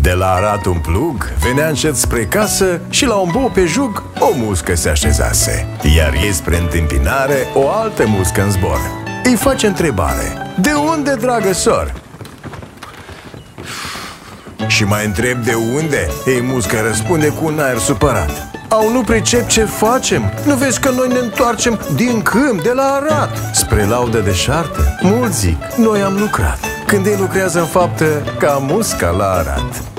De la Arat un plug venea încet spre casă și la un bou pe jug o muscă se așezase. Iar ei spre întâmpinare o altă muscă în zbor. Îi face întrebare: de unde, dragă sor? Și mai întreb de unde? Ei, musca răspunde cu un aer supărat: au, nu pricep ce facem? Nu vezi că noi ne întoarcem din câmp, de la Arat? Spre laudă deșartă, mulți zic, noi am lucrat. Când ei lucrează în faptă, ca musca la Arat.